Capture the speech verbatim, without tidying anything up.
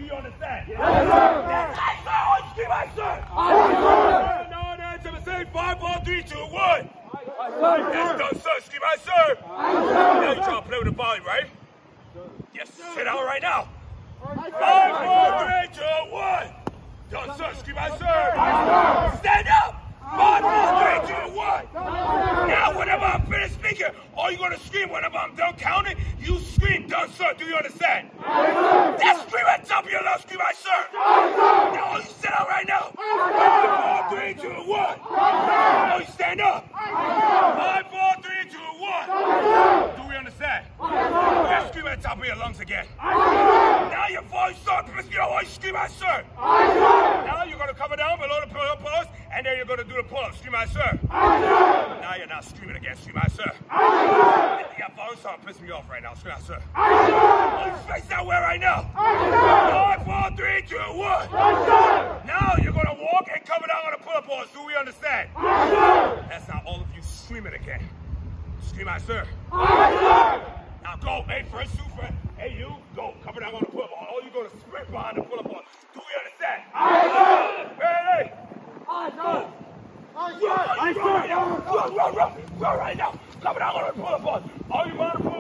Do you understand? Yes, sir. Yes, I sir. All you scream, I sir. Aye, sir. No, no, no, seven, say five, four, three, two, one. Aye, Yes, done, sir. Scream, I sir. Aye, sir. Now you trying to play with the body, right? Yes, sit down right now. Five, four, three, two, one. Done, sir. Scream, I sir. Stand up. Five, four, three, two, one. Now, whenever I'm finished speaking, all you're going to scream whenever I'm done counting, you scream, done, sir. Do you understand? That's scream at the top of your lungs. Scream, I sir. Now, all you sit down right now. Five, four, three, two, one. Now, you stand up. Five, four, three, two, one. Do we understand? Now, scream at the top of your lungs again. Now, your voice starts to you know why you scream, I sir. Now, you're going to cover down below the pull-ups, and then you're going to do the pull-ups. Scream, I sir. Now, you're not screaming again. Scream, I sir. Your voice starts pissing me off right now. Scream, I sir. All you face that way right now. Five, four, three, two, one. Now, you're going to walk and cover down on the pull-up balls. Do we understand? That's not all of you screaming again. Scream, I sir. Now go, hey, first two friend. Hey, you, go. Cover down on the pull-up ball. All you're going to sprint behind the pull-up ball. Do we understand? Hey, hey. Run, run, run, run, run, run right now. Cover down on the pull-up ball. All you want to